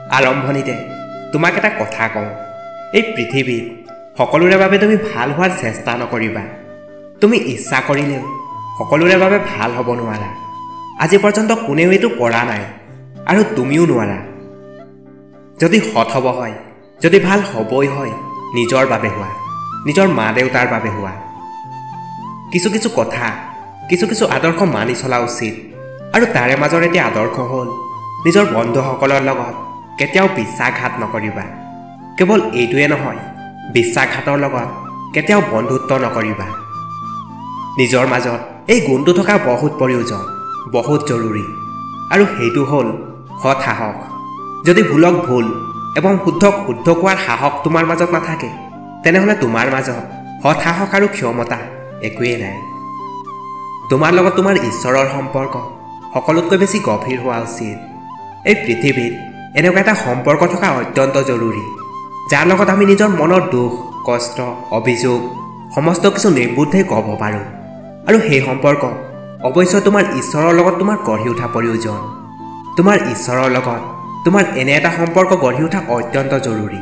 আৰম্ভণিতে তোমাক এটা কথা কওঁ, এই পৃথিৱীত সকলোৰে বাবে তুমি ভাল হোৱাৰ চেষ্টা নকৰিবা। তুমি ইচ্ছা কৰিলেও সকলোৰে বাবে ভাল হ'ব নোৱাৰা। আজি পৰ্যন্ত কোনেও এইটো কৰা নাই আৰু তুমিও নোৱাৰা। যদি সৎ হ'ব হয়, যদি ভাল হ'বই হয়, নিজৰ বাবে হোৱা, নিজৰ মা দেউতাৰ বাবে হোৱা। কিছু কিছু কথা, কিছু কিছু আদৰ্শ মানি চলা উচিত। আৰু তাৰে মাজৰ এটি আদৰ্শ হ'ল নিজৰ বন্ধুসকলৰ লগত কেতিয়াও বিশ্বাসঘাত নকৰিবা। কেৱল এইটোৱে নহয়, বিশ্বাসঘাতৰ লগত কেতিয়াও বন্ধুত্ব নকৰিবা। নিজৰ মাজত এই গুণটো থকা বহুত প্ৰয়োজন, বহুত জৰুৰী। আৰু সেইটো হ'ল সৎ সাহস। যদি ভুলক ভুল এবং শুদ্ধক শুদ্ধ কোৱাৰ সাহস তোমাৰ মাজত নাথাকে, তেনেহ'লে তোমাৰ মাজত সৎ সাহস আৰু ক্ষমতা একোৱেই নাই। তোমাৰ লগত তোমাৰ ঈশ্বৰৰ সম্পৰ্ক সকলোতকৈ বেছি গভীৰ হোৱা উচিত। এই পৃথিৱীত এনেকুৱা এটা সম্পৰ্ক থকা অত্যন্ত জৰুৰী, যাৰ লগত আমি নিজৰ মনৰ দুখ, কষ্ট, অভিযোগ সমস্ত কিছু নিৰ্বুদ্ধে ক'ব পাৰোঁ। আৰু সেই সম্পৰ্ক অৱশ্যে তোমাৰ ঈশ্বৰৰ লগত তোমাৰ গঢ়ি উঠা প্ৰয়োজন। তোমাৰ ঈশ্বৰৰ লগত তোমাৰ এনে এটা সম্পৰ্ক গঢ়ি উঠা অত্যন্ত জৰুৰী।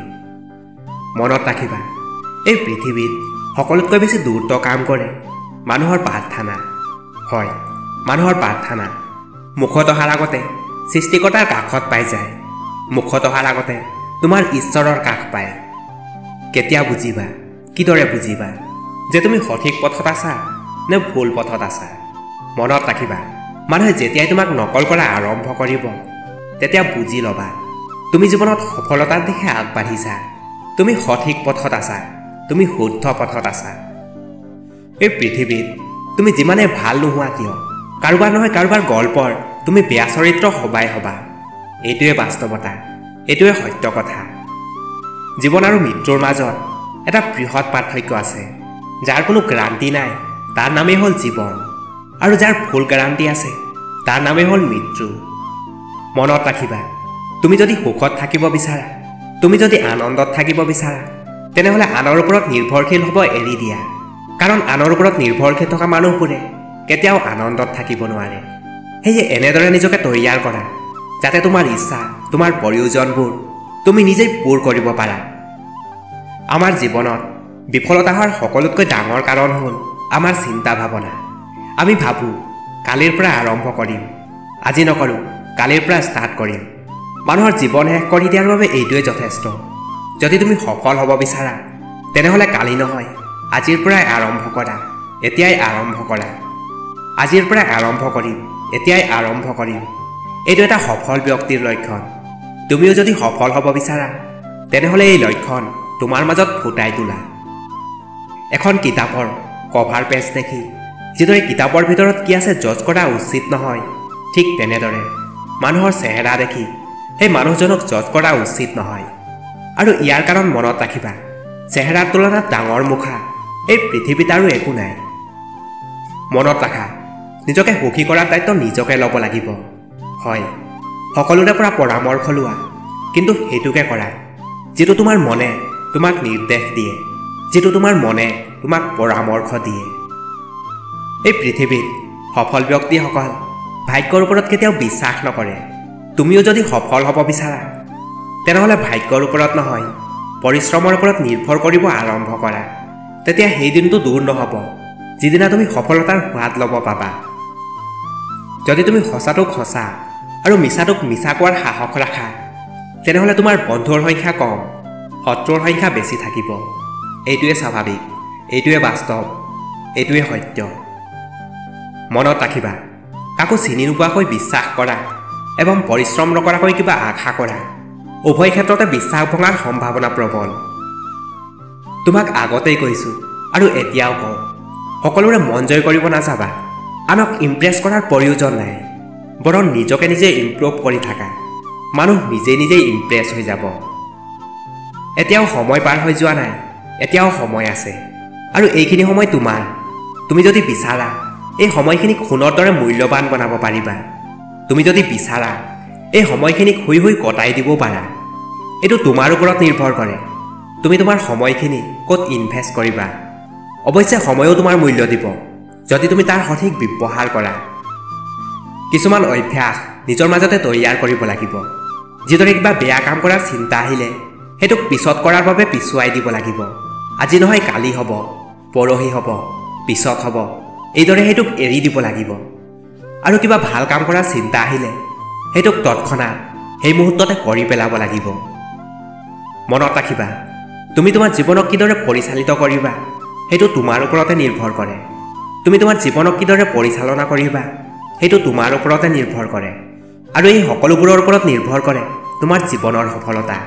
মনত ৰাখিবা, এই পৃথিৱীত সকলোতকৈ বেছি দ্ৰুত কাম কৰে মানুহৰ প্ৰাৰ্থনা। হয়, মানুহৰ প্ৰাৰ্থনা মুখত অহাৰ আগতে সৃষ্টিকৰ্তাৰ কাষত পাই যায়। মুখত অহাৰ আগতে তোমাৰ ঈশ্বৰৰ কাষ পায়। কেতিয়া বুজিবা, কিদৰে বুজিবা যে তুমি সঠিক পথত আছা নে ভুল পথত আছা? মনত ৰাখিবা, মানুহে যেতিয়াই তোমাক নকল কৰা আৰম্ভ কৰিব, তেতিয়া বুজি ল'বা তুমি জীৱনত সফলতাৰ দিশে আগবাঢ়িছা। তুমি সঠিক পথত আছা, তুমি শুদ্ধ পথত আছা। এই পৃথিৱীত তুমি যিমানে ভাল নোহোৱা কিয়, কাৰোবাৰ নহয় কাৰোবাৰ গল্পৰ তুমি বেয়া চৰিত্ৰ হবাই হবা। এইটোৱে বাস্তৱতা, এইটোৱে সত্য কথা। জীৱন আৰু মৃত্যুৰ মাজত এটা বৃহৎ পাৰ্থক্য আছে। যাৰ কোনো গ্যাৰাণ্টি নাই তাৰ নামেই হ'ল জীৱন, আৰু যাৰ ফুল গ্যাৰাণ্টি আছে তাৰ নামেই হ'ল মৃত্যু। মনত ৰাখিবা, তুমি যদি সুখত থাকিব বিচাৰা, তুমি যদি আনন্দত থাকিব বিচাৰা, তেনেহ'লে আনৰ ওপৰত নিৰ্ভৰশীল হ'ব এৰি দিয়া। কাৰণ আনৰ ওপৰত নিৰ্ভৰশীল থকা মানুহবোৰে কেতিয়াও আনন্দত থাকিব নোৱাৰে। সেয়ে এনেদৰে নিজকে তৈয়াৰ কৰা যাতে তোমাৰ ইচ্ছা, তোমাৰ প্ৰয়োজনবোৰ তুমি নিজেই পূৰ কৰিব পাৰা। আমাৰ জীৱনত বিফলতা হোৱাৰ সকলোতকৈ ডাঙৰ কাৰণ হ'ল আমাৰ চিন্তা ভাৱনা। আমি ভাবোঁ কালিৰ পৰা আৰম্ভ কৰিম, আজি নকৰোঁ, কালিৰ পৰা ষ্টাৰ্ট কৰিম। মানুহৰ জীৱন শেষ কৰি দিয়াৰ বাবে এইটোৱে যথেষ্ট। যদি তুমি সফল হ'ব বিচাৰা, তেনেহ'লে কালি নহয়, আজিৰ পৰাই আৰম্ভ কৰা, এতিয়াই আৰম্ভ কৰা। আজিৰ পৰাই আৰম্ভ কৰিম, এতিয়াই আৰম্ভ কৰিম। এইটো এটা সফল ব্যক্তিৰ লক্ষণ। তুমিও যদি সফল হ'ব বিচাৰা, তেনেহ'লে এই লক্ষণ তোমাৰ মাজত ফুটাই তোলা। এখন কিতাপৰ কভাৰ পেজ দেখি যিদৰে কিতাপৰ ভিতৰত কি আছে জজ কৰা উচিত নহয়, ঠিক তেনেদৰে মানুহৰ চেহেৰা দেখি সেই মানুহজনক জজ কৰা উচিত নহয়। আৰু ইয়াৰ কাৰণ মনত ৰাখিবা, চেহেৰাৰ তুলনাত ডাঙৰ মুখা এই পৃথিৱীত আৰু একো নাই। মনত ৰাখা, নিজকে সুখী কৰাৰ দায়িত্ব নিজকে ল'ব লাগিব। হয়, সকলোৰে পৰা পৰামৰ্শ লোৱা, কিন্তু সেইটোকে কৰা যিটো তোমাৰ মনে তোমাক নিৰ্দেশ দিয়ে, যিটো তোমাৰ মনে তোমাক পৰামৰ্শ দিয়ে। এই পৃথিৱীত সফল ব্যক্তিসকল ভাগ্যৰ ওপৰত কেতিয়াও বিশ্বাস নকৰে। তুমিও যদি সফল হ'ব বিচাৰা, তেনেহ'লে ভাগ্যৰ ওপৰত নহয়, পৰিশ্ৰমৰ ওপৰত নিৰ্ভৰ কৰিব আৰম্ভ কৰা। তেতিয়া সেই দিনটো দূৰ নহ'ব যিদিনা তুমি সফলতাৰ সোৱাদ ল'ব পাবা। যদি তুমি সঁচাটোক সঁচা আৰু মিছাটোক মিছা কোৱাৰ সাহস ৰাখা, তেনেহ'লে তোমাৰ বন্ধুৰ সংখ্যা কম, শত্ৰুৰ সংখ্যা বেছি থাকিব। এইটোৱে স্বাভাৱিক, এইটোৱে বাস্তৱ, এইটোৱে সত্য। মনত ৰাখিবা, কাকো চিনি নোপোৱাকৈ বিশ্বাস কৰা এবং পৰিশ্ৰম নকৰাকৈ কিবা আশা কৰা, উভয় ক্ষেত্ৰতে বিশ্বাস ভঙাৰ সম্ভাৱনা প্ৰবল। তোমাক আগতেই কৈছোঁ আৰু এতিয়াও কওঁ, সকলোৰে মন জয় কৰিব নাযাবা। আনক ইমপ্ৰেছ কৰাৰ প্ৰয়োজন নাই, বৰং নিজকে নিজে ইমপ্ৰুভ কৰি থাকা। মানুহ নিজেই নিজেই ইমপ্ৰেছ হৈ যাব। এতিয়াও সময় পাৰ হৈ যোৱা নাই, এতিয়াও সময় আছে। আৰু এইখিনি সময় তোমাৰ। তুমি যদি বিচাৰা, এই সময়খিনিক সোণৰ দৰে মূল্যৱান বনাব পাৰিবা। তুমি যদি বিচাৰা, এই সময়খিনিক শুই শুই কটাই দিব পাৰা। এইটো তোমাৰ ওপৰত নিৰ্ভৰ কৰে, তুমি তোমাৰ সময়খিনি ক'ত ইনভেষ্ট কৰিবা। অৱশ্যে সময়ো তোমাৰ মূল্য দিব, যদি তুমি তাৰ সঠিক ব্যৱহাৰ কৰা। কিছুমান অভ্যাস নিজৰ মাজতে তৈয়াৰ কৰিব লাগিব। যিদৰে কিবা বেয়া কাম কৰাৰ চিন্তা আহিলে সেইটোক পিছত কৰাৰ বাবে পিছুৱাই দিব লাগিব। আজি নহয় কালি হ'ব, পৰহি হ'ব, পিছত হ'ব, এইদৰে সেইটোক এৰি দিব লাগিব। আৰু কিবা ভাল কাম কৰাৰ চিন্তা আহিলে সেইটোক তৎক্ষণাত সেই মুহূৰ্ততে কৰি পেলাব লাগিব। মনত ৰাখিবা, তুমি তোমাৰ জীৱনক কিদৰে পৰিচালিত কৰিবা সেইটো তোমাৰ ওপৰতে নিৰ্ভৰ কৰে। তুমি তোমাৰ জীৱনক কিদৰে পৰিচালনা কৰিবা সেইটো তোমাৰ ওপৰতে নিৰ্ভৰ কৰে। আৰু এই সকলোবোৰৰ ওপৰত নিৰ্ভৰ কৰে তোমাৰ জীৱনৰ সফলতা।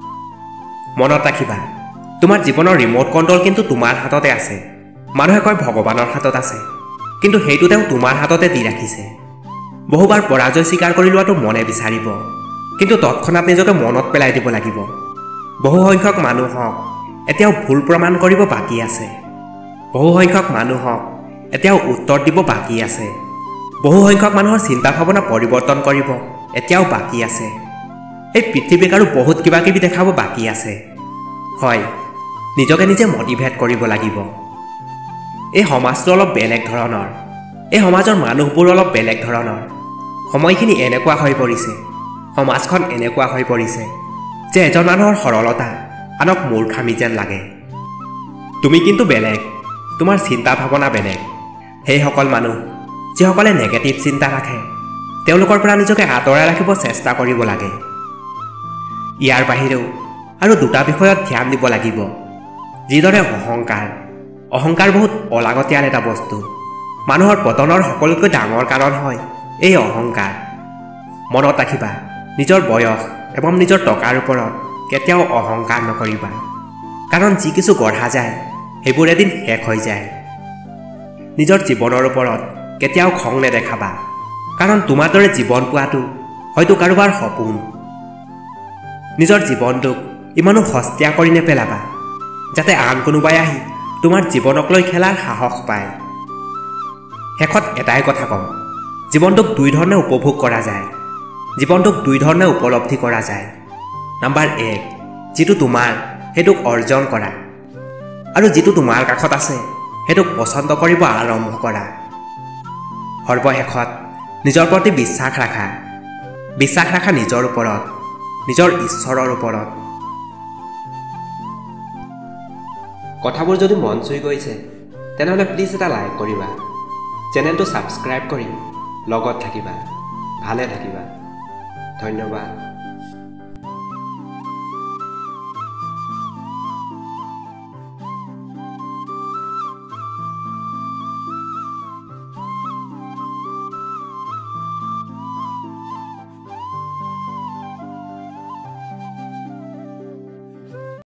মনত ৰাখিবা, তোমাৰ জীৱনৰ ৰিম'ট কণ্ট্ৰল কিন্তু তোমাৰ হাততে আছে। মানুহে কয় ভগৱানৰ হাতত আছে, কিন্তু সেইটো তেওঁ তোমাৰ হাততে দি ৰাখিছে। বহুবাৰ পৰাজয় স্বীকাৰ কৰি লোৱাটো মনে বিচাৰিব, কিন্তু তৎক্ষণাত নিজকে মনত পেলাই দিব লাগিব। বহুসংখ্যক মানুহক এতিয়াও ভুল প্ৰমাণ কৰিব বাকী আছে। বহুসংখ্যক মানুহক এতিয়াও উত্তৰ দিব বাকী আছে। বহুসংখ্যক মানুহৰ চিন্তা ভাৱনা পৰিৱৰ্তন কৰিব এতিয়াও বাকী আছে। এই পৃথিৱীক আৰু বহুত কিবা কিবি দেখাব বাকী আছে। হয়, নিজকে নিজে মটিভেট কৰিব লাগিব। এই সমাজটো অলপ বেলেগ ধৰণৰ, এই সমাজৰ মানুহবোৰ অলপ বেলেগ ধৰণৰ। সময়খিনি এনেকুৱা হৈ পৰিছে, সমাজখন এনেকুৱা হৈ পৰিছে যে এজন মানুহৰ সৰলতা আনক মূৰ্খামি যেন লাগে। তুমি কিন্তু বেলেগ, তোমাৰ চিন্তা ভাৱনা বেলেগ। সেইসকল মানুহ যিসকলে নেগেটিভ চিন্তা ৰাখে তেওঁলোকৰ পৰা নিজকে আঁতৰাই ৰাখিব চেষ্টা কৰিব লাগে। ইয়াৰ বাহিৰেও আৰু দুটা বিষয়ত ধ্যান দিব লাগিব, যিদৰে অহংকাৰ বহুত অলাগতিয়াল এটা বস্তু। মানুহৰ পতনৰ সকলোতকৈ ডাঙৰ কাৰণ হয় এই অহংকাৰ। মনত ৰাখিবা, নিজৰ বয়স এবং নিজৰ টকাৰ ওপৰত কেতিয়াও অহংকাৰ নকৰিবা, কাৰণ যি কিছু গঢ়া যায় সেইবোৰ এদিন শেষ হৈ যায়। নিজৰ জীৱনৰ ওপৰত কেতিয়াও খং নেদেখাবা, কাৰণ তোমাৰ দৰে জীৱন পোৱাটো হয়তো কাৰোবাৰ সপোন। নিজৰ জীৱনটোক ইমানো সস্তীয়া কৰি নেপেলাবা যাতে আন কোনোবাই আহি তোমাৰ জীৱনক লৈ খেলাৰ সাহস পায়। শেষত এটাই কথা কম, জীৱনটোক দুই ধৰণে উপভোগ কৰা যায়, জীৱনটোক দুই ধৰণে উপলব্ধি কৰা যায়। নম্বৰ 1, যিটো তোমাৰ সেইটোক অৰ্জন কৰা, আৰু যিটো তোমাৰ কাষত আছে সেইটোক পচন্দ কৰিব আৰম্ভ কৰা। সৰ্বশেষত নিজৰ প্ৰতি বিশ্বাস ৰাখা নিজৰ ওপৰত, নিজৰ ঈশ্বৰৰ ওপৰত। কথাবোৰ যদি মন চুই গৈছে তেনেহ'লে প্লিজ এটা লাইক কৰিবা, চেনেলটো ছাবস্ক্ৰাইব কৰি লগত থাকিবা, ভালে থাকিবা। ধন্যবাদ।